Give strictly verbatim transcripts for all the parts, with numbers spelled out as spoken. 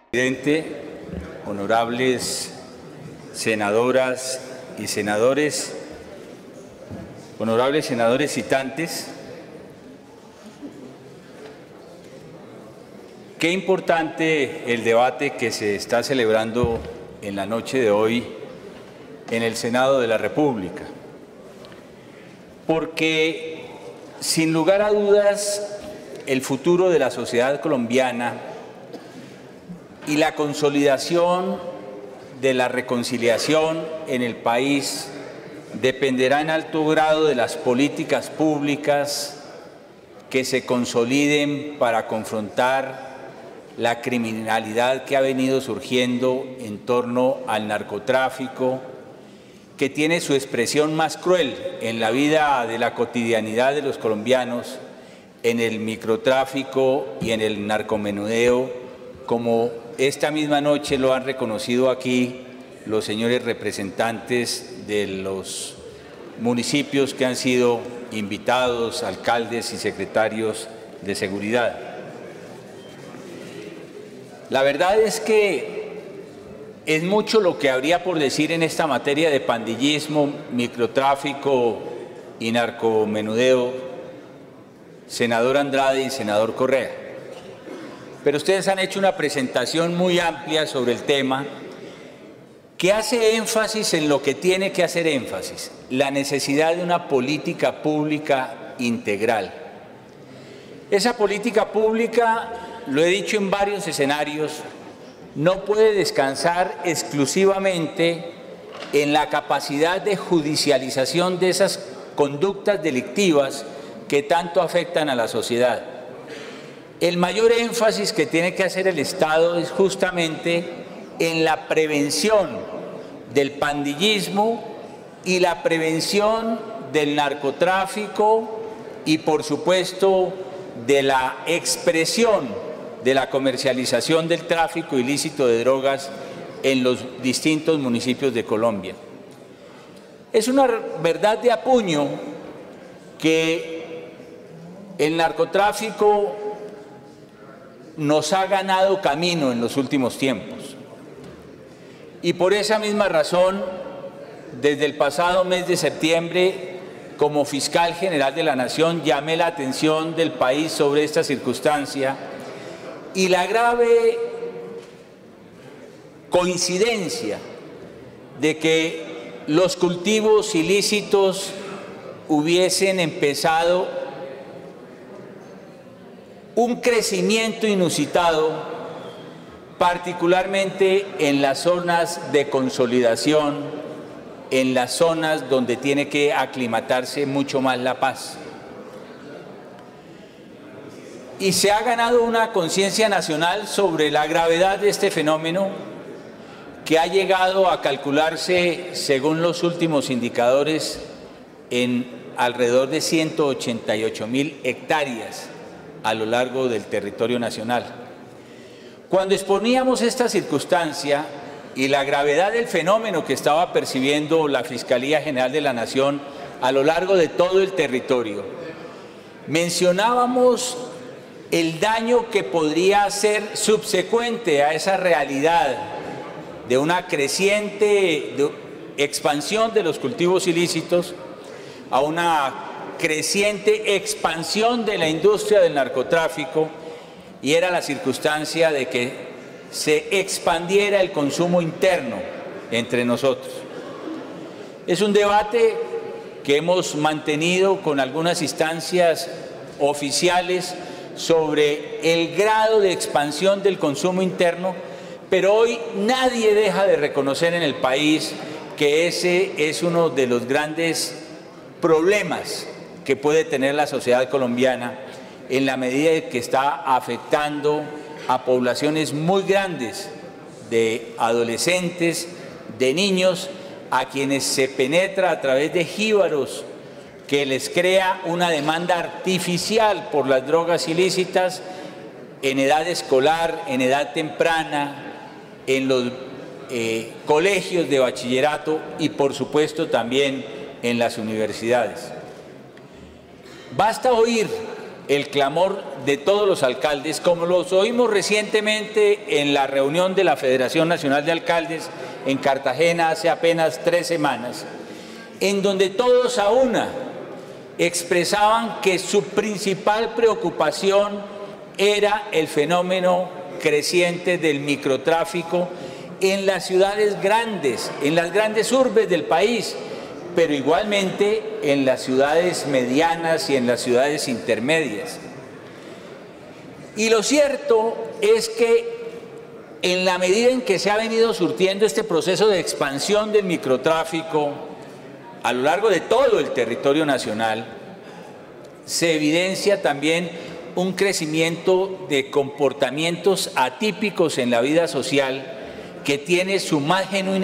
Presidente, honorables senadoras y senadores, honorables senadores citantes, qué importante el debate que se está celebrando en la noche de hoy en el Senado de la República, porque sin lugar a dudas el futuro de la sociedad colombiana y la consolidación de la reconciliación en el país dependerá en alto grado de las políticas públicas que se consoliden para confrontar la criminalidad que ha venido surgiendo en torno al narcotráfico, que tiene su expresión más cruel en la vida de la cotidianidad de los colombianos, en el microtráfico y en el narcomenudeo, como esta misma noche lo han reconocido aquí los señores representantes de los municipios que han sido invitados, alcaldes y secretarios de seguridad. La verdad es que es mucho lo que habría por decir en esta materia de pandillismo, microtráfico y narcomenudeo, senador Andrade y senador Correa. Pero ustedes han hecho una presentación muy amplia sobre el tema que hace énfasis en lo que tiene que hacer énfasis, la necesidad de una política pública integral. Esa política pública, lo he dicho en varios escenarios, no puede descansar exclusivamente en la capacidad de judicialización de esas conductas delictivas que tanto afectan a la sociedad. El mayor énfasis que tiene que hacer el Estado es justamente en la prevención del pandillismo y la prevención del narcotráfico y, por supuesto, de la expresión de la comercialización del tráfico ilícito de drogas en los distintos municipios de Colombia. Es una verdad de apuño que el narcotráfico nos ha ganado camino en los últimos tiempos. Y por esa misma razón, desde el pasado mes de septiembre, como fiscal general de la Nación, llamé la atención del país sobre esta circunstancia y la grave coincidencia de que los cultivos ilícitos hubiesen empezado un crecimiento inusitado, particularmente en las zonas de consolidación, en las zonas donde tiene que aclimatarse mucho más la paz. Y se ha ganado una conciencia nacional sobre la gravedad de este fenómeno, que ha llegado a calcularse, según los últimos indicadores, en alrededor de ciento ochenta y ocho mil hectáreas a lo largo del territorio nacional. Cuando exponíamos esta circunstancia y la gravedad del fenómeno que estaba percibiendo la Fiscalía General de la Nación a lo largo de todo el territorio, mencionábamos el daño que podría ser subsecuente a esa realidad de una creciente expansión de los cultivos ilícitos, a una creciente expansión de la industria del narcotráfico, y era la circunstancia de que se expandiera el consumo interno entre nosotros. Es un debate que hemos mantenido con algunas instancias oficiales sobre el grado de expansión del consumo interno, pero hoy nadie deja de reconocer en el país que ese es uno de los grandes problemas que puede tener la sociedad colombiana en la medida en que está afectando a poblaciones muy grandes de adolescentes, de niños, a quienes se penetra a través de jíbaros que les crea una demanda artificial por las drogas ilícitas en edad escolar, en edad temprana, en los eh, colegios de bachillerato y, por supuesto, también en las universidades. Basta oír el clamor de todos los alcaldes, como los oímos recientemente en la reunión de la Federación Nacional de Alcaldes en Cartagena hace apenas tres semanas, en donde todos a una expresaban que su principal preocupación era el fenómeno creciente del microtráfico en las ciudades grandes, en las grandes urbes del país, pero igualmente en las ciudades medianas y en las ciudades intermedias. Y lo cierto es que en la medida en que se ha venido surtiendo este proceso de expansión del microtráfico a lo largo de todo el territorio nacional, se evidencia también un crecimiento de comportamientos atípicos en la vida social que tiene su más genuina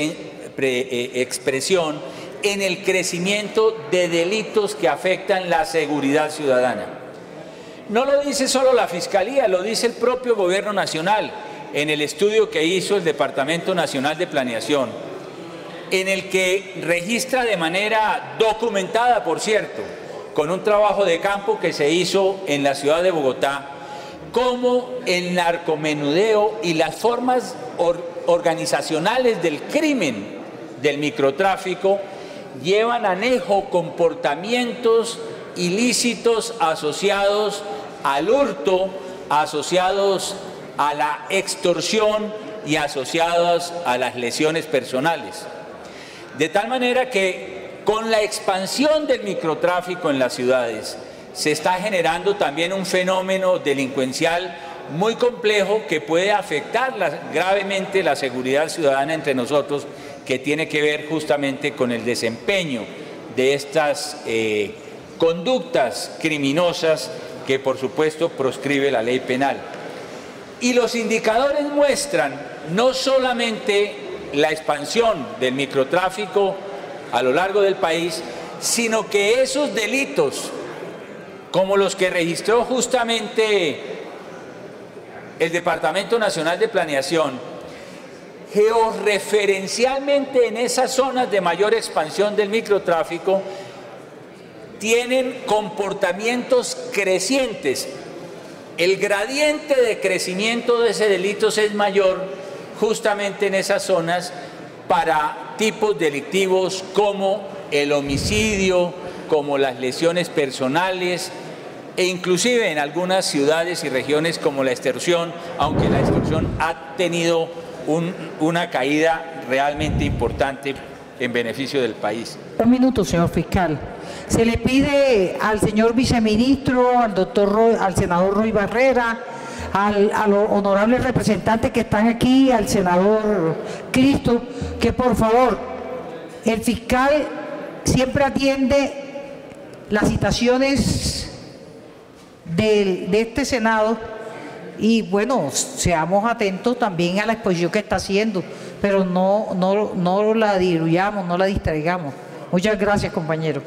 expresión en el crecimiento de delitos que afectan la seguridad ciudadana. No lo dice solo la Fiscalía, lo dice el propio Gobierno Nacional en el estudio que hizo el Departamento Nacional de Planeación, en el que registra de manera documentada, por cierto, con un trabajo de campo que se hizo en la ciudad de Bogotá, cómo el narcomenudeo y las formas or- organizacionales del crimen del microtráfico llevan anejo comportamientos ilícitos asociados al hurto, asociados a la extorsión y asociados a las lesiones personales. De tal manera que con la expansión del microtráfico en las ciudades se está generando también un fenómeno delincuencial muy complejo que puede afectar la, gravemente la seguridad ciudadana entre nosotros, que tiene que ver justamente con el desempeño de estas eh, conductas criminosas que por supuesto proscribe la ley penal. Y los indicadores muestran no solamente la expansión del microtráfico a lo largo del país, sino que esos delitos, como los que registró justamente el Departamento Nacional de Planeación, georreferencialmente en esas zonas de mayor expansión del microtráfico, tienen comportamientos crecientes. El gradiente de crecimiento de ese delito es mayor justamente en esas zonas para tipos delictivos como el homicidio, como las lesiones personales e inclusive en algunas ciudades y regiones como la extorsión, aunque la extorsión ha tenido un, una caída realmente importante en beneficio del país. Un minuto, señor fiscal. Se le pide al señor viceministro, al doctor Roy, al senador Roy Barrera, al, a los honorables representantes que están aquí, al senador Cristo, que por favor, el fiscal siempre atiende las citaciones de, de este Senado y bueno, seamos atentos también a la exposición que está haciendo, pero no, no, no la diluyamos, no la distraigamos. Muchas gracias, compañero.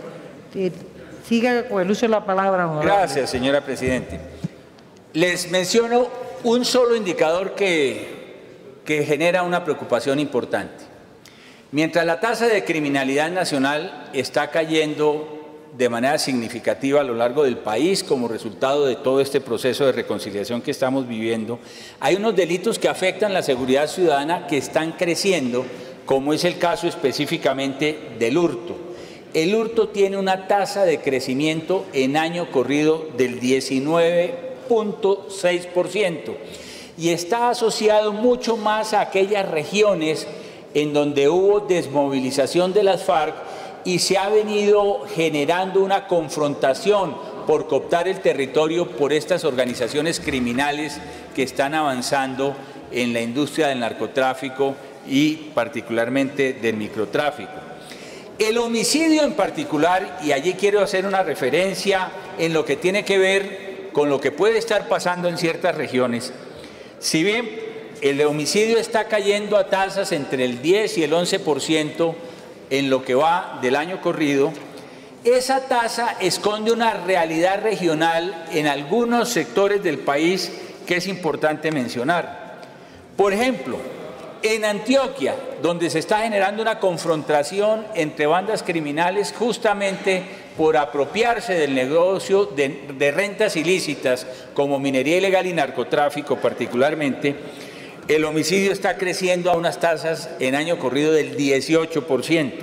Siga con el uso de la palabra, honorable. Gracias, señora Presidente. Les menciono un solo indicador que, que genera una preocupación importante. Mientras la tasa de criminalidad nacional está cayendo de manera significativa a lo largo del país como resultado de todo este proceso de reconciliación que estamos viviendo, hay unos delitos que afectan la seguridad ciudadana que están creciendo, como es el caso específicamente del hurto. El hurto tiene una tasa de crecimiento en año corrido del diecinueve punto seis por ciento y está asociado mucho más a aquellas regiones en donde hubo desmovilización de las FARC y se ha venido generando una confrontación por cooptar el territorio por estas organizaciones criminales que están avanzando en la industria del narcotráfico y particularmente del microtráfico. El homicidio en particular, y allí quiero hacer una referencia en lo que tiene que ver con lo que puede estar pasando en ciertas regiones, si bien el homicidio está cayendo a tasas entre el diez y el once por ciento en lo que va del año corrido, esa tasa esconde una realidad regional en algunos sectores del país que es importante mencionar. Por ejemplo, en Antioquia, donde se está generando una confrontación entre bandas criminales justamente por apropiarse del negocio de, de rentas ilícitas como minería ilegal y narcotráfico particularmente, el homicidio está creciendo a unas tasas en año corrido del dieciocho por ciento.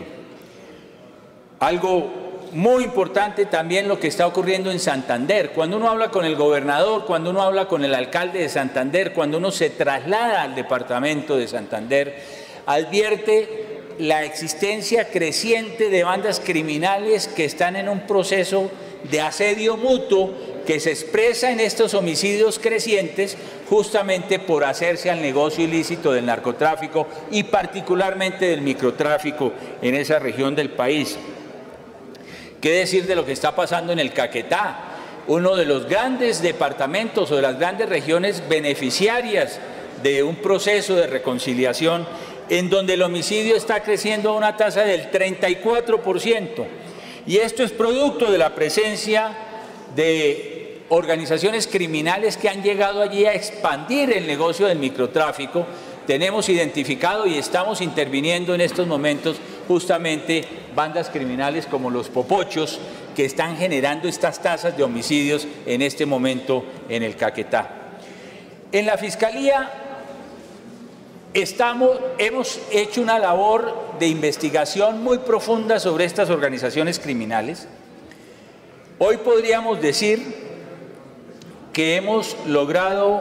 Algo muy importante también lo que está ocurriendo en Santander. Cuando uno habla con el gobernador, cuando uno habla con el alcalde de Santander, cuando uno se traslada al departamento de Santander, advierte la existencia creciente de bandas criminales que están en un proceso de asedio mutuo que se expresa en estos homicidios crecientes justamente por hacerse al negocio ilícito del narcotráfico y particularmente del microtráfico en esa región del país. ¿Qué decir de lo que está pasando en el Caquetá? Uno de los grandes departamentos o de las grandes regiones beneficiarias de un proceso de reconciliación en donde el homicidio está creciendo a una tasa del treinta y cuatro por ciento. Y esto es producto de la presencia de organizaciones criminales que han llegado allí a expandir el negocio del microtráfico. Tenemos identificado y estamos interviniendo en estos momentos justamente bandas criminales como los popochos que están generando estas tasas de homicidios en este momento en el Caquetá. En la Fiscalía estamos, hemos hecho una labor de investigación muy profunda sobre estas organizaciones criminales. Hoy podríamos decir que hemos logrado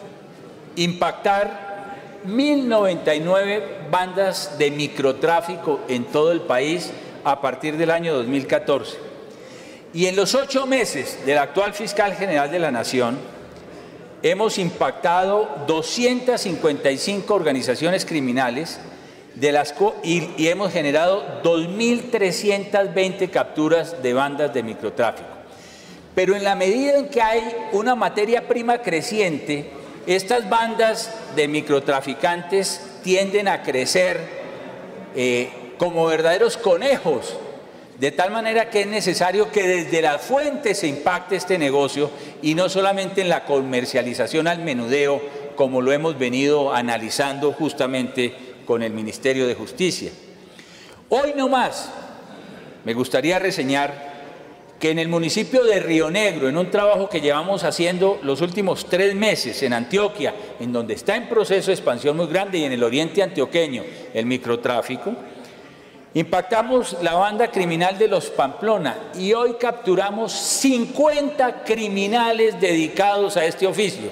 impactar mil noventa y nueve bandas de microtráfico en todo el país a partir del año dos mil catorce. Y en los ocho meses del actual fiscal general de la Nación, hemos impactado doscientas cincuenta y cinco organizaciones criminales de las y, y hemos generado dos mil trescientas veinte capturas de bandas de microtráfico. Pero en la medida en que hay una materia prima creciente, estas bandas de microtraficantes tienden a crecer eh, como verdaderos conejos, de tal manera que es necesario que desde la fuente se impacte este negocio y no solamente en la comercialización al menudeo, como lo hemos venido analizando justamente con el Ministerio de Justicia. Hoy no más, me gustaría reseñar que en el municipio de Río Negro, en un trabajo que llevamos haciendo los últimos tres meses en Antioquia, en donde está en proceso de expansión muy grande, y en el oriente antioqueño el microtráfico, impactamos la banda criminal de los Pamplona y hoy capturamos cincuenta criminales dedicados a este oficio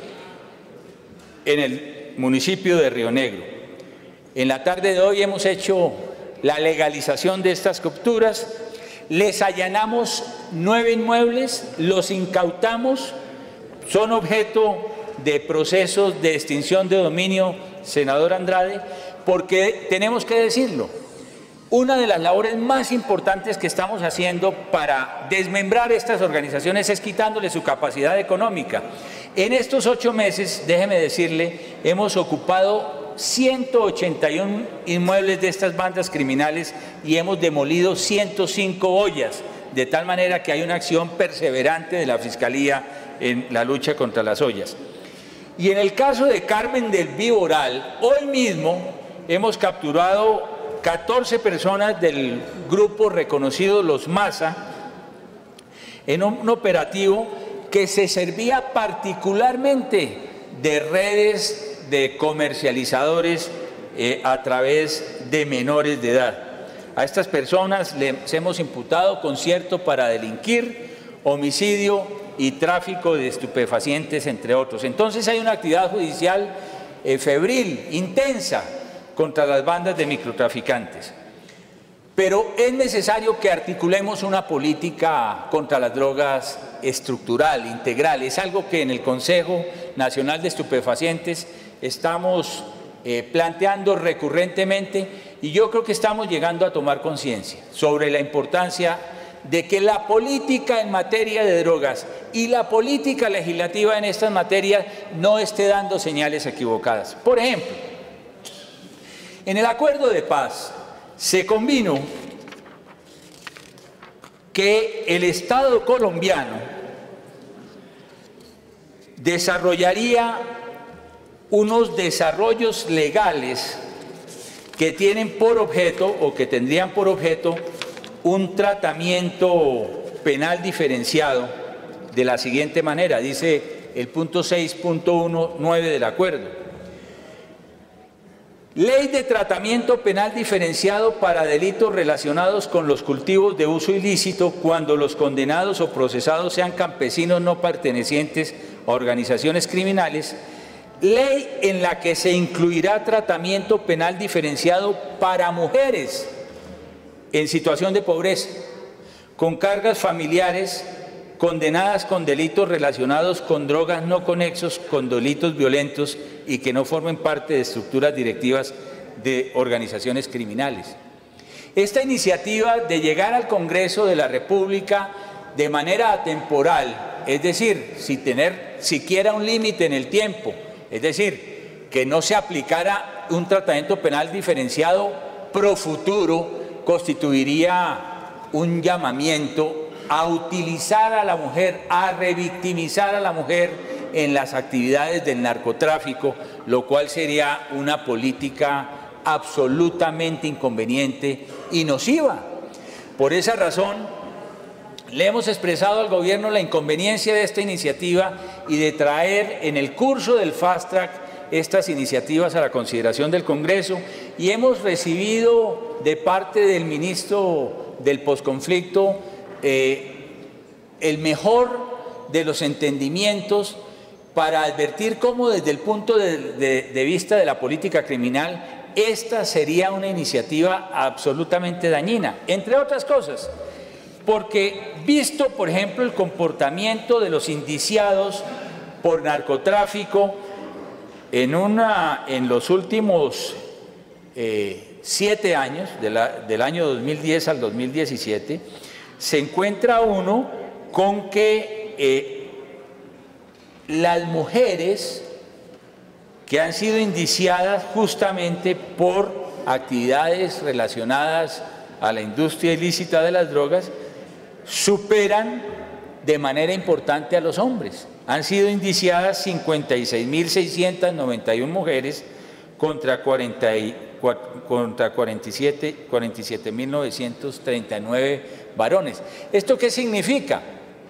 en el municipio de Río Negro. En la tarde de hoy hemos hecho la legalización de estas capturas. Les allanamos nueve inmuebles, los incautamos, son objeto de procesos de extinción de dominio, senador Andrade, porque tenemos que decirlo, una de las labores más importantes que estamos haciendo para desmembrar estas organizaciones es quitándole su capacidad económica. En estos ocho meses, déjeme decirle, hemos ocupado ciento ochenta y uno inmuebles de estas bandas criminales y hemos demolido ciento cinco ollas, de tal manera que hay una acción perseverante de la Fiscalía en la lucha contra las ollas. Y en el caso de Carmen del Viboral, hoy mismo hemos capturado catorce personas del grupo reconocido Los Maza en un operativo que se servía particularmente de redes de comercializadores eh, a través de menores de edad. A estas personas les hemos imputado concierto para delinquir, homicidio y tráfico de estupefacientes, entre otros. Entonces hay una actividad judicial eh, febril, intensa, contra las bandas de microtraficantes. Pero es necesario que articulemos una política contra las drogas estructural, integral. Es algo que en el Consejo Nacional de Estupefacientes estamos eh, planteando recurrentemente y yo creo que estamos llegando a tomar conciencia sobre la importancia de que la política en materia de drogas y la política legislativa en estas materias no esté dando señales equivocadas. Por ejemplo, en el acuerdo de paz se convino que el Estado colombiano desarrollaría unos desarrollos legales que tienen por objeto o que tendrían por objeto un tratamiento penal diferenciado de la siguiente manera, dice el punto seis punto diecinueve del acuerdo. Ley de tratamiento penal diferenciado para delitos relacionados con los cultivos de uso ilícito cuando los condenados o procesados sean campesinos no pertenecientes a organizaciones criminales. Ley en la que se incluirá tratamiento penal diferenciado para mujeres en situación de pobreza, con cargas familiares, condenadas con delitos relacionados con drogas no conexos con delitos violentos y que no formen parte de estructuras directivas de organizaciones criminales. Esta iniciativa de llegar al Congreso de la República de manera atemporal, es decir, sin tener siquiera un límite en el tiempo, es decir, que no se aplicara un tratamiento penal diferenciado pro futuro, constituiría un llamamiento a utilizar a la mujer, a revictimizar a la mujer en las actividades del narcotráfico, lo cual sería una política absolutamente inconveniente y nociva. Por esa razón, le hemos expresado al gobierno la inconveniencia de esta iniciativa y de traer en el curso del Fast Track estas iniciativas a la consideración del Congreso, y hemos recibido de parte del ministro del posconflicto eh, el mejor de los entendimientos para advertir cómo desde el punto de, de, de vista de la política criminal esta sería una iniciativa absolutamente dañina, entre otras cosas, porque visto, por ejemplo, el comportamiento de los indiciados por narcotráfico en, una, en los últimos eh, siete años, de la, del año dos mil diez al dos mil diecisiete, se encuentra uno con que eh, las mujeres que han sido indiciadas justamente por actividades relacionadas a la industria ilícita de las drogas superan de manera importante a los hombres. Han sido indiciadas cincuenta y seis mil seiscientas noventa y una mujeres contra, cuarenta y, contra cuarenta y siete mil novecientos treinta y nueve varones. ¿Esto qué significa?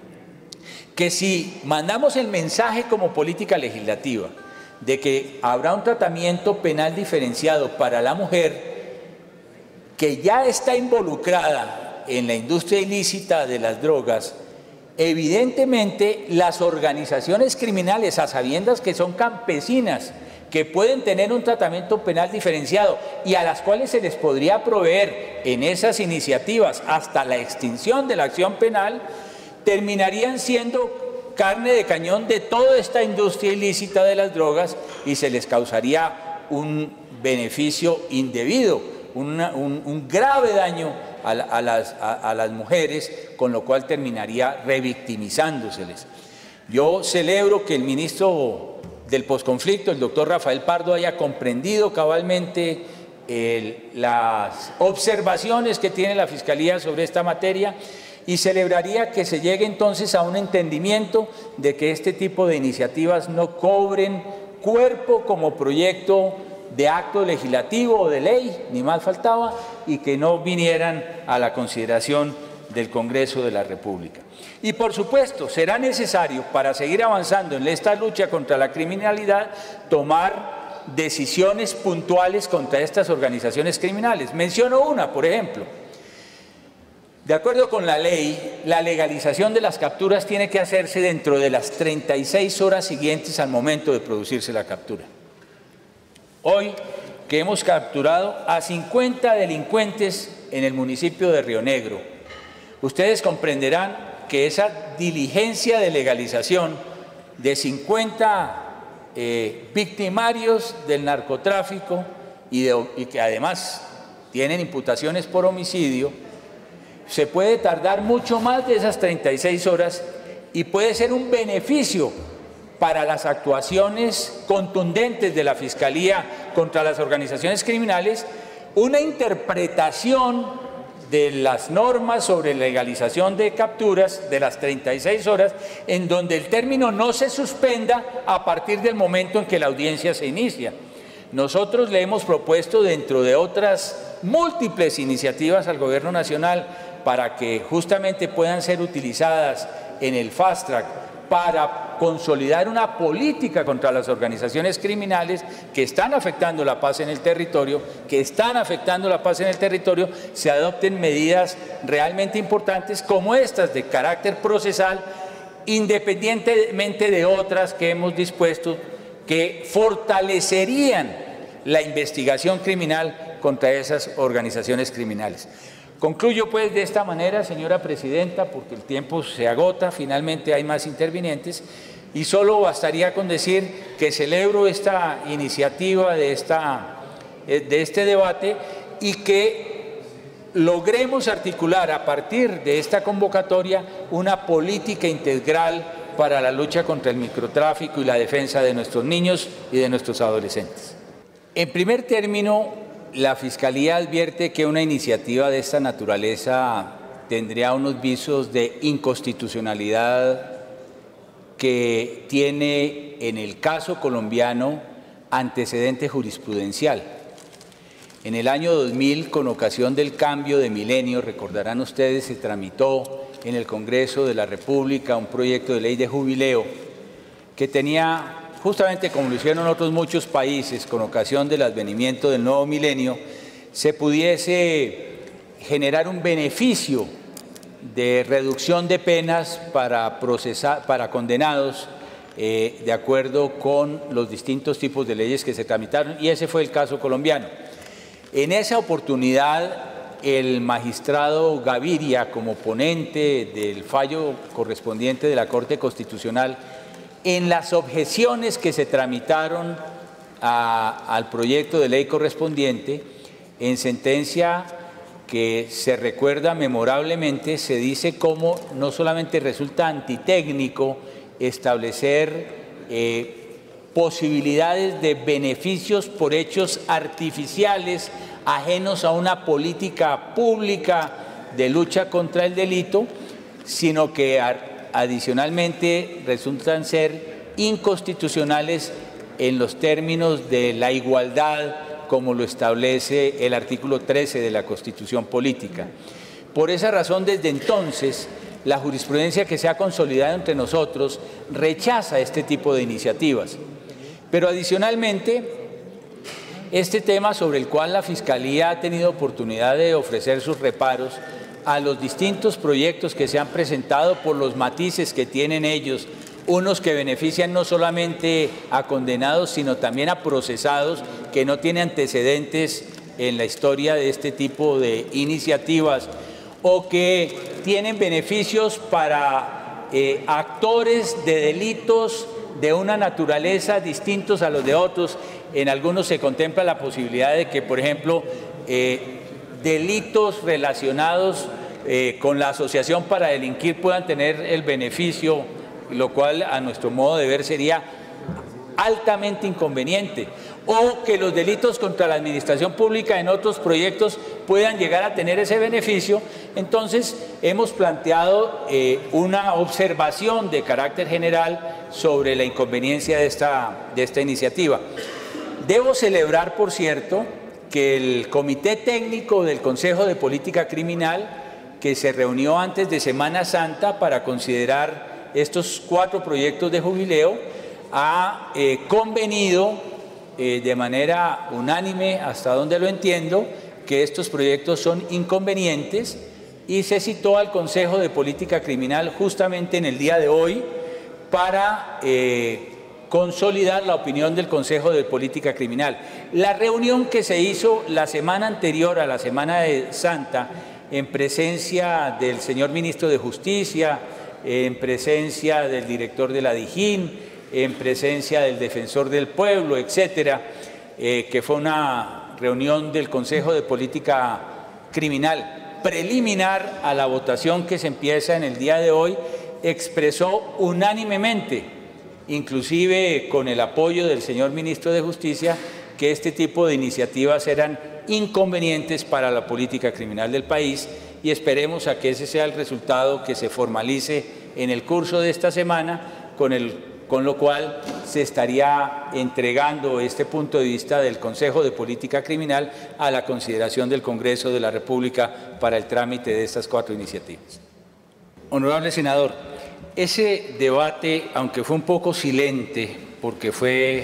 Que si mandamos el mensaje como política legislativa de que habrá un tratamiento penal diferenciado para la mujer que ya está involucrada en la industria ilícita de las drogas, evidentemente las organizaciones criminales, a sabiendas que son campesinas, que pueden tener un tratamiento penal diferenciado y a las cuales se les podría proveer en esas iniciativas hasta la extinción de la acción penal, terminarían siendo carne de cañón de toda esta industria ilícita de las drogas y se les causaría un beneficio indebido, una, un, un grave daño a, la, a, las, a, a las mujeres, con lo cual terminaría revictimizándoseles. Yo celebro que el ministro del posconflicto, el doctor Rafael Pardo, haya comprendido cabalmente el, las observaciones que tiene la Fiscalía sobre esta materia, y celebraría que se llegue entonces a un entendimiento de que este tipo de iniciativas no cobren cuerpo como proyecto de acto legislativo o de ley, ni más faltaba, y que no vinieran a la consideración del Congreso de la República. Y por supuesto, será necesario, para seguir avanzando en esta lucha contra la criminalidad, tomar decisiones puntuales contra estas organizaciones criminales. Menciono una, por ejemplo. De acuerdo con la ley, la legalización de las capturas tiene que hacerse dentro de las treinta y seis horas siguientes al momento de producirse la captura. Hoy, que hemos capturado a cincuenta delincuentes en el municipio de Río Negro, ustedes comprenderán que esa diligencia de legalización de cincuenta eh, victimarios del narcotráfico y, de, y que además tienen imputaciones por homicidio, se puede tardar mucho más de esas treinta y seis horas y puede ser un beneficio para las actuaciones contundentes de la Fiscalía contra las organizaciones criminales, una interpretación de las normas sobre legalización de capturas de las treinta y seis horas, en donde el término no se suspenda a partir del momento en que la audiencia se inicia. Nosotros le hemos propuesto, dentro de otras múltiples iniciativas al Gobierno Nacional, para que justamente puedan ser utilizadas en el fast track para consolidar una política contra las organizaciones criminales que están afectando la paz en el territorio, que están afectando la paz en el territorio, se adopten medidas realmente importantes como estas de carácter procesal, independientemente de otras que hemos dispuesto que fortalecerían la investigación criminal contra esas organizaciones criminales. Concluyo pues de esta manera, señora presidenta, porque el tiempo se agota, finalmente hay más intervinientes, y solo bastaría con decir que celebro esta iniciativa de, esta, de este debate y que logremos articular a partir de esta convocatoria una política integral para la lucha contra el microtráfico y la defensa de nuestros niños y de nuestros adolescentes. En primer término, la Fiscalía advierte que una iniciativa de esta naturaleza tendría unos visos de inconstitucionalidad que tiene en el caso colombiano antecedente jurisprudencial. En el año dos mil, con ocasión del cambio de milenio, recordarán ustedes, se tramitó en el Congreso de la República un proyecto de ley de jubileo que tenía, justamente como lo hicieron otros muchos países, con ocasión del advenimiento del nuevo milenio, se pudiese generar un beneficio de reducción de penas para, procesar, para condenados eh, de acuerdo con los distintos tipos de leyes que se tramitaron, y ese fue el caso colombiano. En esa oportunidad, el magistrado Gaviria, como ponente del fallo correspondiente de la Corte Constitucional, en las objeciones que se tramitaron a, al proyecto de ley correspondiente, en sentencia que se recuerda memorablemente, se dice cómo no solamente resulta antitécnico establecer eh, posibilidades de beneficios por hechos artificiales ajenos a una política pública de lucha contra el delito, sino que adicionalmente resultan ser inconstitucionales en los términos de la igualdad, como lo establece el artículo trece de la Constitución Política. Por esa razón, desde entonces, la jurisprudencia que se ha consolidado entre nosotros rechaza este tipo de iniciativas. Pero adicionalmente, este tema sobre el cual la Fiscalía ha tenido oportunidad de ofrecer sus reparos a los distintos proyectos que se han presentado por los matices que tienen ellos, unos que benefician no solamente a condenados, sino también a procesados que no tienen antecedentes en la historia de este tipo de iniciativas, o que tienen beneficios para eh, actores de delitos de una naturaleza distintos a los de otros. En algunos se contempla la posibilidad de que, por ejemplo, eh, delitos relacionados eh, con la asociación para delinquir puedan tener el beneficio, lo cual a nuestro modo de ver sería altamente inconveniente, o que los delitos contra la administración pública en otros proyectos puedan llegar a tener ese beneficio. Entonces hemos planteado eh, una observación de carácter general sobre la inconveniencia de esta, de esta iniciativa. Debo celebrar, por cierto, que el Comité Técnico del Consejo de Política Criminal, que se reunió antes de Semana Santa para considerar estos cuatro proyectos de jubileo, ha eh, convenido eh, de manera unánime, hasta donde lo entiendo, que estos proyectos son inconvenientes, y se citó al Consejo de Política Criminal justamente en el día de hoy para eh, consolidar la opinión del Consejo de Política Criminal. La reunión que se hizo la semana anterior a la Semana de Santa, en presencia del señor Ministro de Justicia, en presencia del director de la DIJÍN, en presencia del Defensor del Pueblo, etcétera, eh, que fue una reunión del Consejo de Política Criminal preliminar a la votación que se empieza en el día de hoy, expresó unánimemente, inclusive con el apoyo del señor Ministro de Justicia, que este tipo de iniciativas eran inconvenientes para la política criminal del país, y esperemos a que ese sea el resultado que se formalice en el curso de esta semana con el con lo cual se estaría entregando este punto de vista del Consejo de Política Criminal a la consideración del Congreso de la República para el trámite de estas cuatro iniciativas. Honorable senador, ese debate, aunque fue un poco silente, porque fue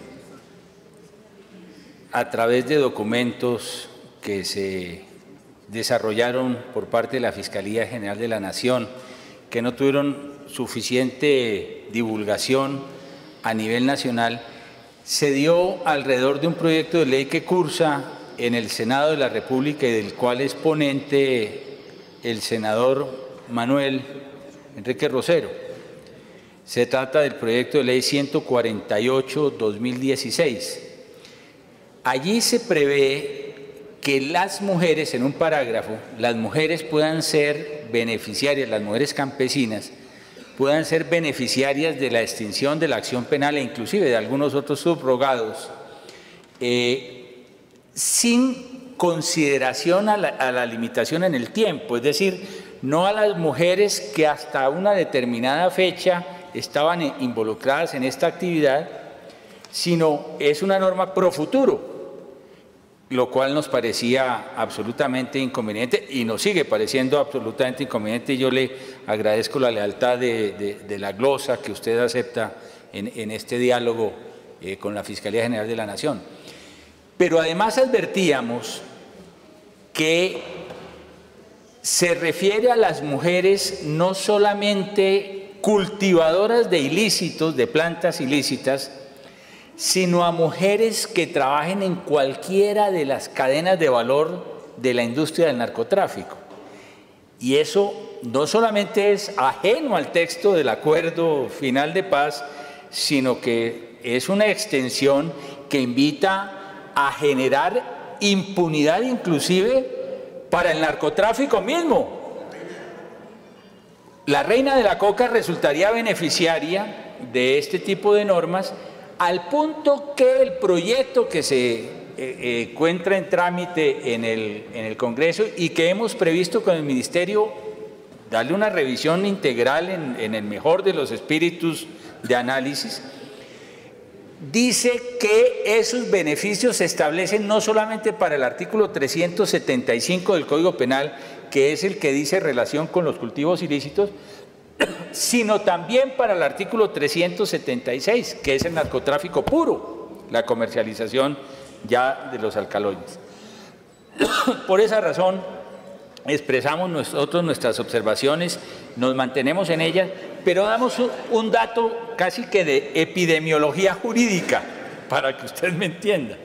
a través de documentos que se desarrollaron por parte de la Fiscalía General de la Nación, que no tuvieron suficiente divulgación a nivel nacional, se dio alrededor de un proyecto de ley que cursa en el Senado de la República y del cual es ponente el senador Manuel Enrique Rosero. Se trata del proyecto de ley ciento cuarenta y ocho guión dos mil dieciséis. Allí se prevé que las mujeres, en un parágrafo, las mujeres puedan ser beneficiarias, las mujeres campesinas, puedan ser beneficiarias de la extinción de la acción penal e inclusive de algunos otros subrogados, eh, sin consideración a la, a la limitación en el tiempo, es decir, no a las mujeres que hasta una determinada fecha estaban involucradas en esta actividad, sino es una norma pro futuro, lo cual nos parecía absolutamente inconveniente y nos sigue pareciendo absolutamente inconveniente. Yo le agradezco la lealtad de, de, de la glosa que usted acepta en, en este diálogo eh, con la Fiscalía General de la Nación. Pero además advertíamos que se refiere a las mujeres no solamente cultivadoras de ilícitos, de plantas ilícitas, sino a mujeres que trabajen en cualquiera de las cadenas de valor de la industria del narcotráfico. Y eso no solamente es ajeno al texto del acuerdo final de paz, sino que es una extensión que invita a generar impunidad inclusive para el narcotráfico mismo. La reina de la coca resultaría beneficiaria de este tipo de normas, al punto que el proyecto que se eh, eh, encuentra en trámite en el, en el Congreso y que hemos previsto con el Ministerio darle una revisión integral en, en el mejor de los espíritus de análisis, dice que esos beneficios se establecen no solamente para el artículo trescientos setenta y cinco del Código Penal, que es el que dice relación con los cultivos ilícitos, sino también para el artículo trescientos setenta y seis, que es el narcotráfico puro, la comercialización ya de los alcaloides. Por esa razón, expresamos nosotros nuestras observaciones, nos mantenemos en ellas, pero damos un dato casi que de epidemiología jurídica, para que usted me entienda.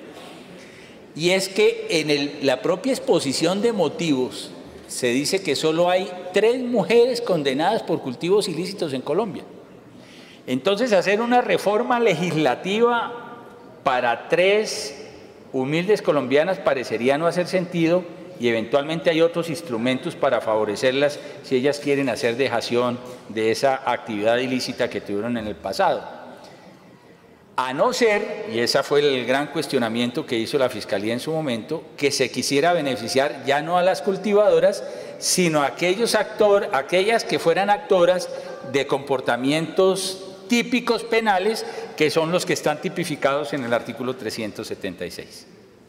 Y es que en el, la propia exposición de motivos se dice que solo hay tres mujeres condenadas por cultivos ilícitos en Colombia. Entonces, hacer una reforma legislativa para tres humildes colombianas parecería no hacer sentido, y eventualmente hay otros instrumentos para favorecerlas si ellas quieren hacer dejación de esa actividad ilícita que tuvieron en el pasado. A no ser, y ese fue el gran cuestionamiento que hizo la Fiscalía en su momento, que se quisiera beneficiar ya no a las cultivadoras, sino a aquellos actor, aquellas que fueran actoras de comportamientos típicos penales, que son los que están tipificados en el artículo trescientos setenta y seis.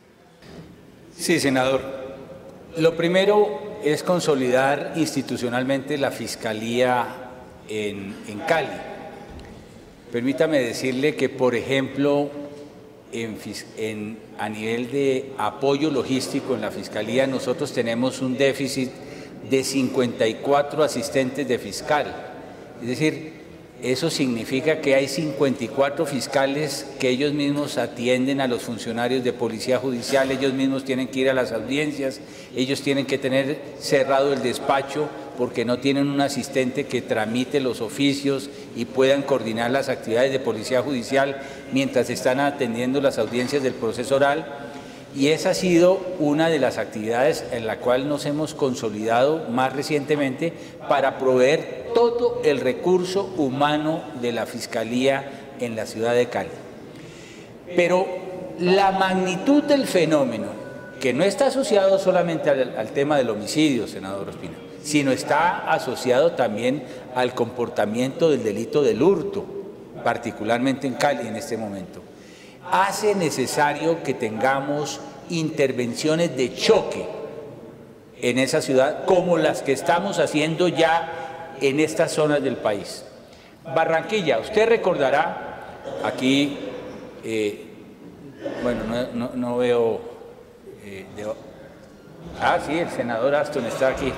Sí, senador. Lo primero es consolidar institucionalmente la Fiscalía en, en Cali. Permítame decirle que, por ejemplo, en, en, a nivel de apoyo logístico en la Fiscalía, nosotros tenemos un déficit de cincuenta y cuatro asistentes de fiscal. Es decir, eso significa que hay cincuenta y cuatro fiscales que ellos mismos atienden a los funcionarios de policía judicial, ellos mismos tienen que ir a las audiencias, ellos tienen que tener cerrado el despacho porque no tienen un asistente que tramite los oficios y puedan coordinar las actividades de policía judicial mientras están atendiendo las audiencias del proceso oral. Y esa ha sido una de las actividades en la cual nos hemos consolidado más recientemente para proveer todo el recurso humano de la Fiscalía en la ciudad de Cali. Pero la magnitud del fenómeno, que no está asociado solamente al, al tema del homicidio, senador Ospina, sino está asociado también al comportamiento del delito del hurto, particularmente en Cali en este momento, hace necesario que tengamos intervenciones de choque en esa ciudad, como las que estamos haciendo ya en estas zonas del país. Barranquilla, usted recordará, aquí, eh, bueno, no, no, no veo, eh, de, ah, sí, el senador Aston está aquí.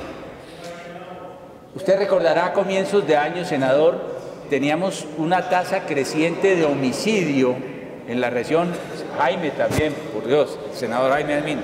Usted recordará a comienzos de año, senador, teníamos una tasa creciente de homicidio en la región, Jaime también, por Dios, el senador Jaime Almin,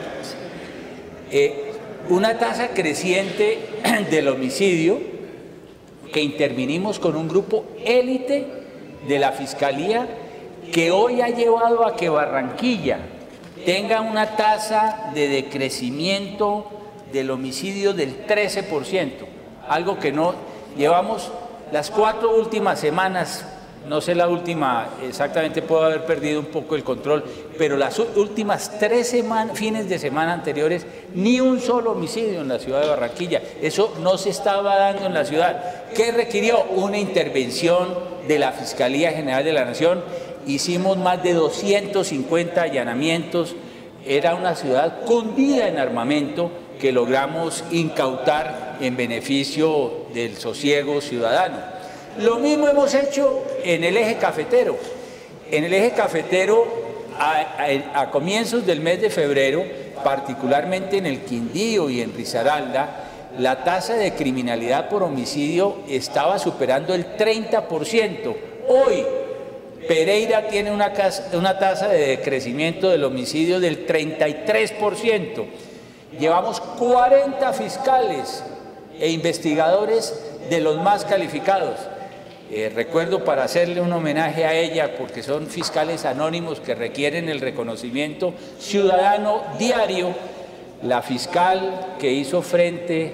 eh, una tasa creciente del homicidio que intervinimos con un grupo élite de la Fiscalía que hoy ha llevado a que Barranquilla tenga una tasa de decrecimiento del homicidio del trece por ciento, algo que no llevamos las cuatro últimas semanas. No sé la última, exactamente puedo haber perdido un poco el control, pero las últimas tres semanas, fines de semana anteriores, ni un solo homicidio en la ciudad de Barranquilla. Eso no se estaba dando en la ciudad. ¿Qué requirió? Una intervención de la Fiscalía General de la Nación. Hicimos más de doscientos cincuenta allanamientos. Era una ciudad cundida en armamento que logramos incautar en beneficio del sosiego ciudadano. Lo mismo hemos hecho en el eje cafetero. En el eje cafetero, a, a, a comienzos del mes de febrero, particularmente en el Quindío y en Risaralda, la tasa de criminalidad por homicidio estaba superando el treinta por ciento. Hoy, Pereira tiene una, casa, una tasa de crecimiento del homicidio del treinta y tres por ciento. Llevamos cuarenta fiscales e investigadores de los más calificados. Eh, recuerdo, para hacerle un homenaje a ella, porque son fiscales anónimos que requieren el reconocimiento ciudadano diario, la fiscal que hizo frente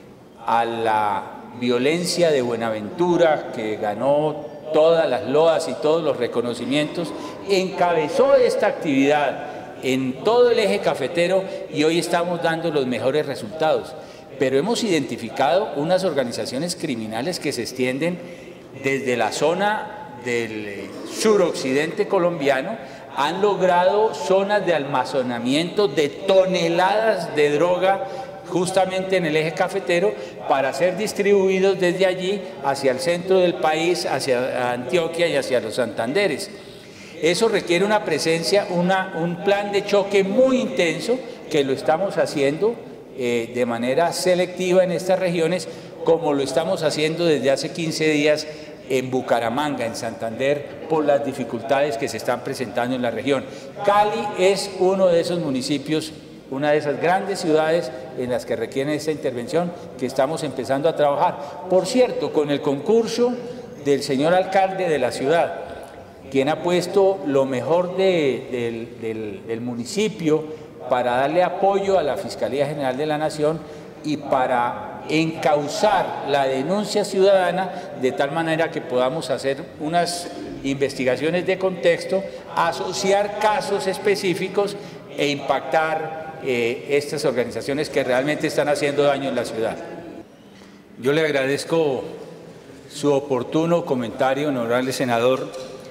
a la violencia de Buenaventura, que ganó todas las loas y todos los reconocimientos, encabezó esta actividad en todo el eje cafetero y hoy estamos dando los mejores resultados. Pero hemos identificado unas organizaciones criminales que se extienden desde la zona del suroccidente colombiano, han logrado zonas de almacenamiento de toneladas de droga justamente en el eje cafetero para ser distribuidos desde allí hacia el centro del país, hacia Antioquia y hacia los Santanderes. Eso requiere una presencia, una, un plan de choque muy intenso que lo estamos haciendo eh, de manera selectiva en estas regiones, como lo estamos haciendo desde hace quince días en Bucaramanga, en Santander, por las dificultades que se están presentando en la región. Cali es uno de esos municipios, una de esas grandes ciudades en las que requieren esta intervención que estamos empezando a trabajar. Por cierto, con el concurso del señor alcalde de la ciudad, quien ha puesto lo mejor de, del, del, del municipio para darle apoyo a la Fiscalía General de la Nación y para encauzar la denuncia ciudadana de tal manera que podamos hacer unas investigaciones de contexto, asociar casos específicos e impactar eh, estas organizaciones que realmente están haciendo daño en la ciudad. Yo le agradezco su oportuno comentario, honorable senador.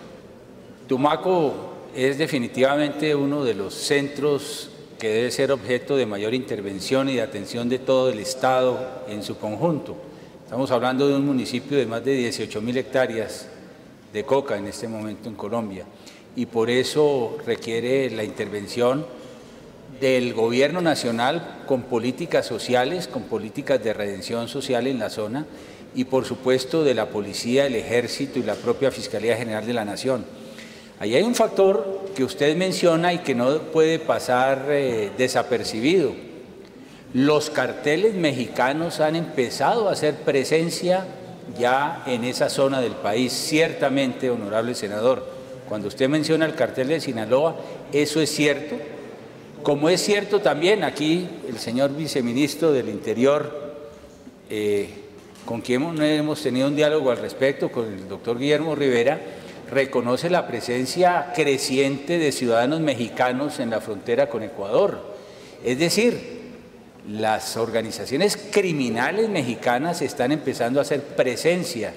Tumaco es definitivamente uno de los centros que debe ser objeto de mayor intervención y de atención de todo el Estado en su conjunto. Estamos hablando de un municipio de más de dieciocho mil hectáreas de coca en este momento en Colombia, y por eso requiere la intervención del gobierno nacional con políticas sociales, con políticas de redención social en la zona, y por supuesto de la policía, el ejército y la propia Fiscalía General de la Nación. Ahí hay un factor que usted menciona y que no puede pasar eh, desapercibido. Los carteles mexicanos han empezado a hacer presencia ya en esa zona del país. Ciertamente, honorable senador, cuando usted menciona el cartel de Sinaloa, eso es cierto. Como es cierto también, aquí el señor viceministro del Interior, eh, con quien hemos tenido un diálogo al respecto, con el doctor Guillermo Rivera, reconoce la presencia creciente de ciudadanos mexicanos en la frontera con Ecuador. Es decir, las organizaciones criminales mexicanas están empezando a hacer presencia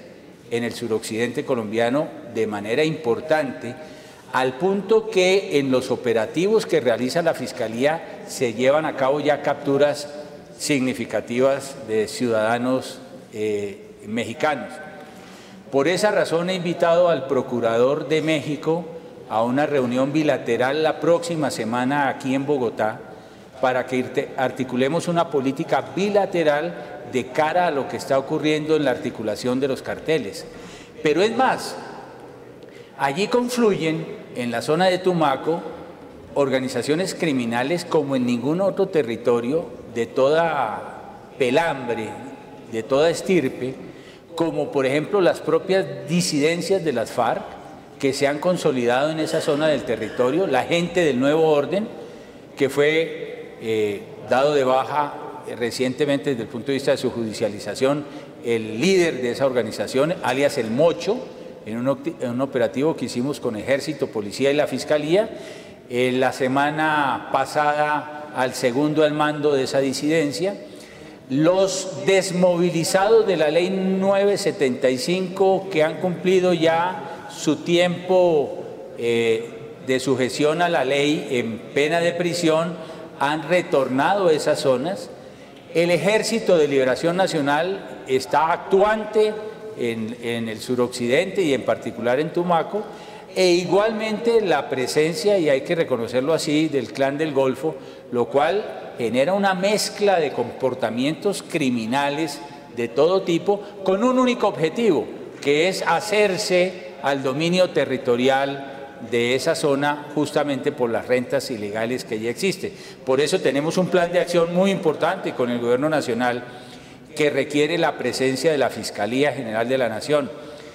en el suroccidente colombiano de manera importante, al punto que en los operativos que realiza la Fiscalía se llevan a cabo ya capturas significativas de ciudadanos eh, mexicanos. Por esa razón he invitado al Procurador de México a una reunión bilateral la próxima semana aquí en Bogotá para que articulemos una política bilateral de cara a lo que está ocurriendo en la articulación de los carteles. Pero es más, allí confluyen en la zona de Tumaco organizaciones criminales como en ningún otro territorio de toda pelambre, de toda estirpe, como por ejemplo las propias disidencias de las FARC que se han consolidado en esa zona del territorio, la gente del Nuevo Orden que fue eh, dado de baja eh, recientemente desde el punto de vista de su judicialización, el líder de esa organización, alias El Mocho, en un, en un operativo que hicimos con Ejército, Policía y la Fiscalía. Eh, la semana pasada al segundo al mando de esa disidencia. Los desmovilizados de la ley nueve setenta y cinco que han cumplido ya su tiempo eh, de sujeción a la ley en pena de prisión han retornado a esas zonas. El Ejército de Liberación Nacional está actuante en, en el suroccidente y en particular en Tumaco, e igualmente la presencia, y hay que reconocerlo así, del Clan del Golfo, lo cual genera una mezcla de comportamientos criminales de todo tipo con un único objetivo, que es hacerse al dominio territorial de esa zona justamente por las rentas ilegales que ya existen. Por eso tenemos un plan de acción muy importante con el Gobierno Nacional que requiere la presencia de la Fiscalía General de la Nación.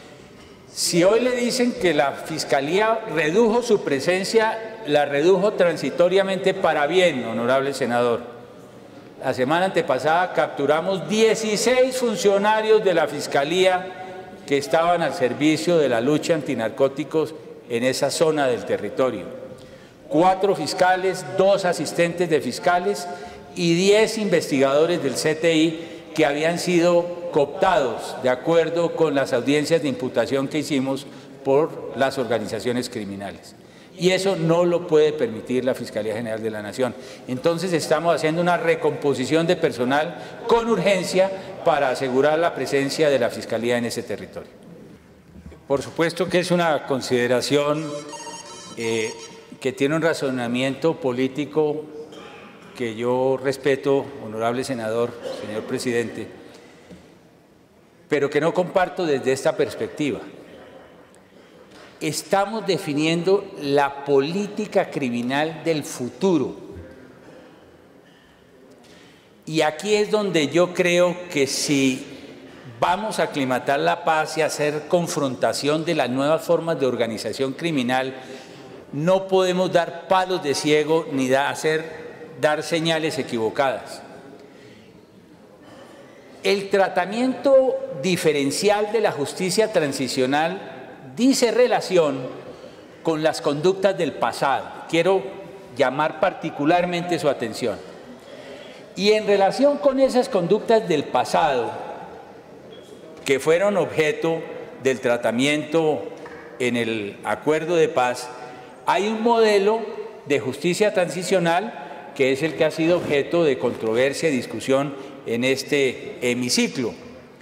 Si hoy le dicen que la Fiscalía redujo su presencia, la redujo transitoriamente para bien, honorable senador. La semana antepasada capturamos dieciséis funcionarios de la Fiscalía que estaban al servicio de la lucha antinarcóticos en esa zona del territorio. Cuatro fiscales, dos asistentes de fiscales y diez investigadores del C T I que habían sido cooptados de acuerdo con las audiencias de imputación que hicimos por las organizaciones criminales. Y eso no lo puede permitir la Fiscalía General de la Nación. Entonces estamos haciendo una recomposición de personal con urgencia para asegurar la presencia de la Fiscalía en ese territorio. Por supuesto que es una consideración eh, que tiene un razonamiento político que yo respeto, honorable senador, señor presidente, pero que no comparto desde esta perspectiva. Estamos definiendo la política criminal del futuro. Y aquí es donde yo creo que si vamos a aclimatar la paz y hacer confrontación de las nuevas formas de organización criminal, no podemos dar palos de ciego ni da, hacer, dar señales equivocadas. El tratamiento diferencial de la justicia transicional dice relación con las conductas del pasado. Quiero llamar particularmente su atención. Y en relación con esas conductas del pasado, que fueron objeto del tratamiento en el acuerdo de paz, hay un modelo de justicia transicional que es el que ha sido objeto de controversia y discusión en este hemiciclo.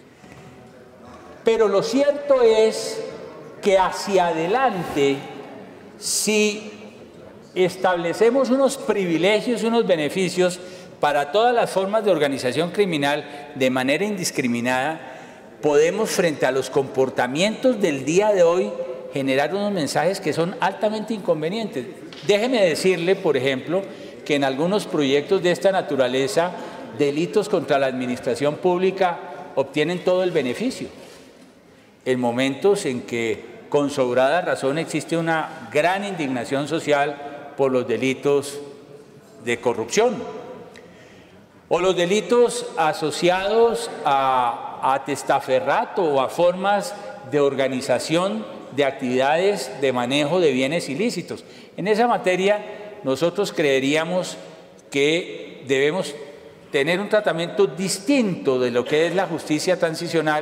Pero lo cierto es que hacia adelante, si establecemos unos privilegios, unos beneficios para todas las formas de organización criminal de manera indiscriminada, podemos, frente a los comportamientos del día de hoy, generar unos mensajes que son altamente inconvenientes. Déjeme decirle, por ejemplo, que en algunos proyectos de esta naturaleza, delitos contra la administración pública obtienen todo el beneficio. En momentos en que, con sobrada razón, existe una gran indignación social por los delitos de corrupción o los delitos asociados a, a testaferrato o a formas de organización de actividades de manejo de bienes ilícitos. En esa materia, nosotros creeríamos que debemos tener un tratamiento distinto de lo que es la justicia transicional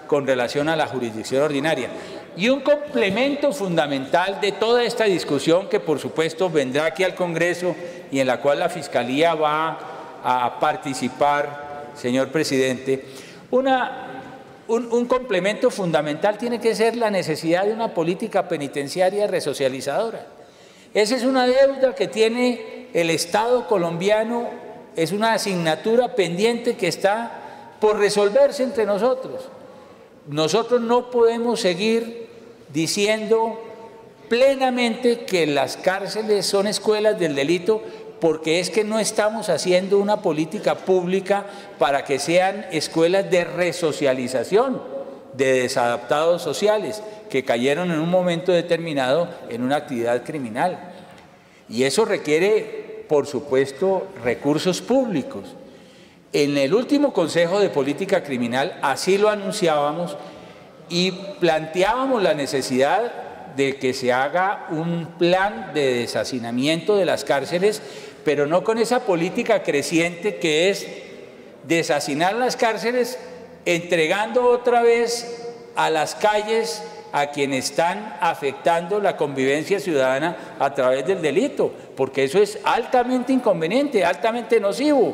con relación a la jurisdicción ordinaria. Y un complemento fundamental de toda esta discusión que por supuesto vendrá aquí al Congreso y en la cual la Fiscalía va a participar, señor presidente, una, un, un complemento fundamental tiene que ser la necesidad de una política penitenciaria resocializadora. Esa es una deuda que tiene el Estado colombiano, es una asignatura pendiente que está por resolverse entre nosotros. Nosotros no podemos seguir diciendo plenamente que las cárceles son escuelas del delito, porque es que no estamos haciendo una política pública para que sean escuelas de resocialización de desadaptados sociales que cayeron en un momento determinado en una actividad criminal. Y eso requiere, por supuesto, recursos públicos. En el último Consejo de Política Criminal así lo anunciábamos y planteábamos la necesidad de que se haga un plan de deshacinamiento de las cárceles, pero no con esa política creciente que es deshacinar las cárceles, entregando otra vez a las calles a quienes están afectando la convivencia ciudadana a través del delito, porque eso es altamente inconveniente, altamente nocivo.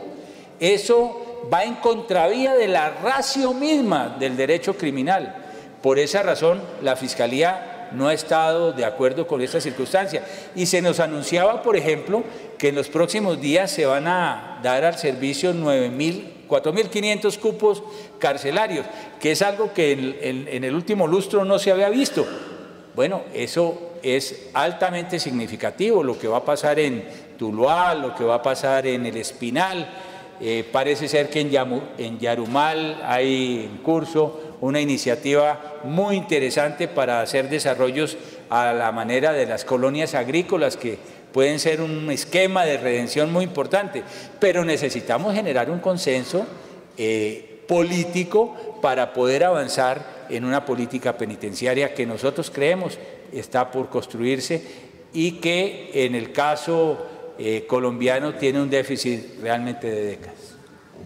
Eso va en contravía de la ratio misma del derecho criminal. Por esa razón, la Fiscalía no ha estado de acuerdo con esta circunstancia. Y se nos anunciaba, por ejemplo, que en los próximos días se van a dar al servicio cuatro mil quinientos cupos carcelarios, que es algo que en, en, en el último lustro no se había visto. Bueno, eso es altamente significativo, lo que va a pasar en Tuluá, lo que va a pasar en El Espinal. Eh, parece ser que en, Yamu, en Yarumal hay en curso una iniciativa muy interesante para hacer desarrollos a la manera de las colonias agrícolas, que pueden ser un esquema de redención muy importante, pero necesitamos generar un consenso eh, político para poder avanzar en una política penitenciaria que nosotros creemos está por construirse y que en el caso eh, colombiano tiene un déficit realmente de décadas.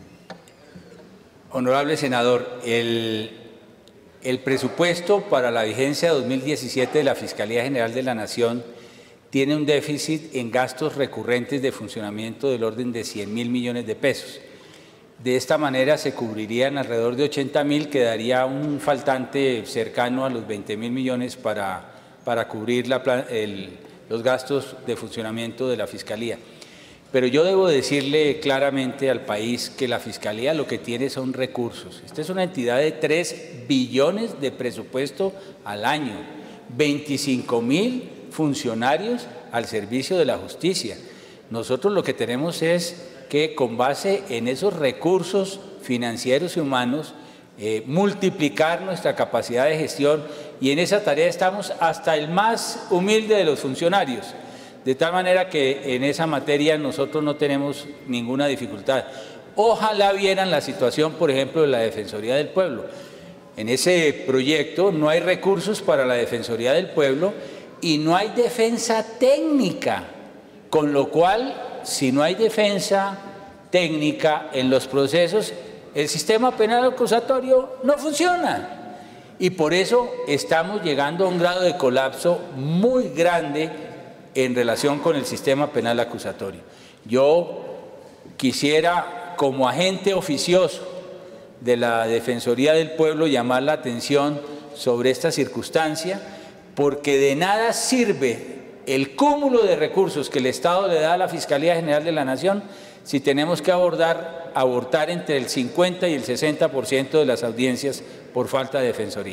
Honorable senador, el, el presupuesto para la vigencia dos mil diecisiete de la Fiscalía General de la Nación tiene un déficit en gastos recurrentes de funcionamiento del orden de cien mil millones de pesos. De esta manera se cubrirían alrededor de ochenta mil, quedaría un faltante cercano a los veinte mil millones para, para cubrir la, el, los gastos de funcionamiento de la Fiscalía. Pero yo debo decirle claramente al país que la Fiscalía lo que tiene son recursos. Esta es una entidad de tres billones de presupuesto al año, veinticinco mil funcionarios al servicio de la justicia. Nosotros lo que tenemos es que con base en esos recursos financieros y humanos, eh, multiplicar nuestra capacidad de gestión, y en esa tarea estamos hasta el más humilde de los funcionarios, de tal manera que en esa materia nosotros no tenemos ninguna dificultad. Ojalá vieran la situación, por ejemplo, de la Defensoría del Pueblo. En ese proyecto no hay recursos para la Defensoría del Pueblo y no hay defensa técnica, con lo cual, si no hay defensa técnica en los procesos, el sistema penal acusatorio no funciona. Y por eso estamos llegando a un grado de colapso muy grande en relación con el sistema penal acusatorio. Yo quisiera, como agente oficioso de la Defensoría del Pueblo, llamar la atención sobre esta circunstancia, porque de nada sirve el cúmulo de recursos que el Estado le da a la Fiscalía General de la Nación si tenemos que abordar, abortar entre el cincuenta y el sesenta por ciento de las audiencias por falta de defensoría.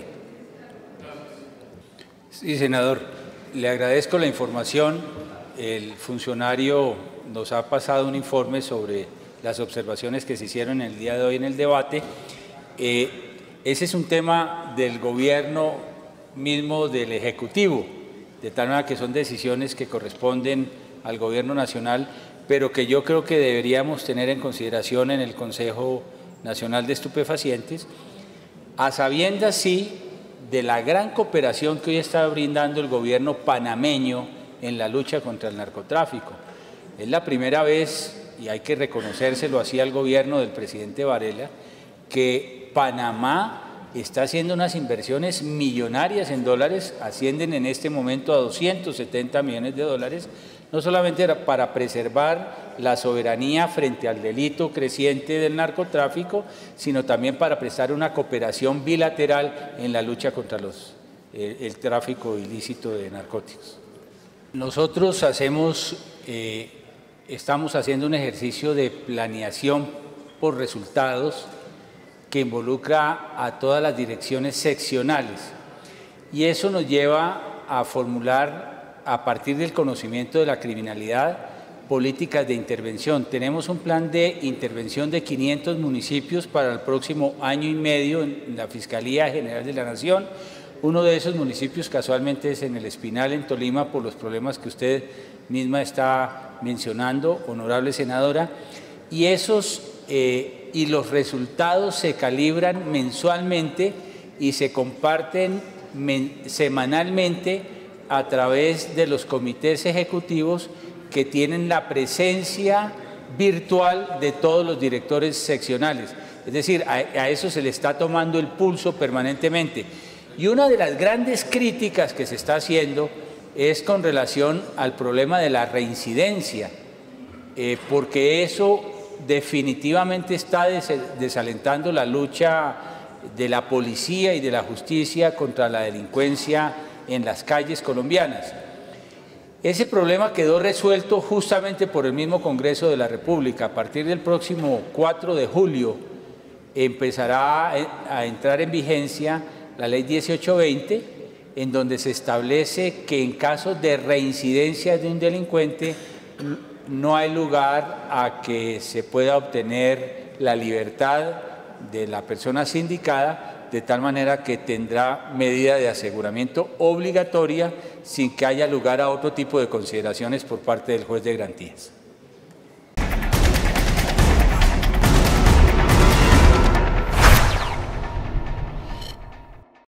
Sí, senador, le agradezco la información. El funcionario nos ha pasado un informe sobre las observaciones que se hicieron el día de hoy en el debate. Eh, ese es un tema del gobierno mismo, del Ejecutivo, de tal manera que son decisiones que corresponden al Gobierno Nacional, pero que yo creo que deberíamos tener en consideración en el Consejo Nacional de Estupefacientes, a sabiendas, sí, de la gran cooperación que hoy está brindando el gobierno panameño en la lucha contra el narcotráfico. Es la primera vez, y hay que reconocérselo así al gobierno del presidente Varela, que Panamá está haciendo unas inversiones millonarias en dólares, ascienden en este momento a doscientos setenta millones de dólares, no solamente para preservar la soberanía frente al delito creciente del narcotráfico, sino también para prestar una cooperación bilateral en la lucha contra los, el, el tráfico ilícito de narcóticos. Nosotros hacemos, eh, estamos haciendo un ejercicio de planeación por resultados que involucra a todas las direcciones seccionales, y eso nos lleva a formular, a partir del conocimiento de la criminalidad, políticas de intervención. Tenemos un plan de intervención de quinientos municipios para el próximo año y medio en la Fiscalía General de la Nación. Uno de esos municipios casualmente es en El Espinal, en Tolima, por los problemas que usted misma está mencionando, honorable senadora, y esos eh, y los resultados se calibran mensualmente y se comparten men, semanalmente a través de los comités ejecutivos que tienen la presencia virtual de todos los directores seccionales. Es decir, a, a eso se le está tomando el pulso permanentemente. Y una de las grandes críticas que se está haciendo es con relación al problema de la reincidencia, eh, porque eso definitivamente está des desalentando la lucha de la policía y de la justicia contra la delincuencia en las calles colombianas. Ese problema quedó resuelto justamente por el mismo Congreso de la República. A partir del próximo cuatro de julio empezará a entrar en vigencia la ley dieciocho veinte, en donde se establece que en caso de reincidencia de un delincuente no hay lugar a que se pueda obtener la libertad de la persona sindicada, de tal manera que tendrá medida de aseguramiento obligatoria sin que haya lugar a otro tipo de consideraciones por parte del juez de garantías.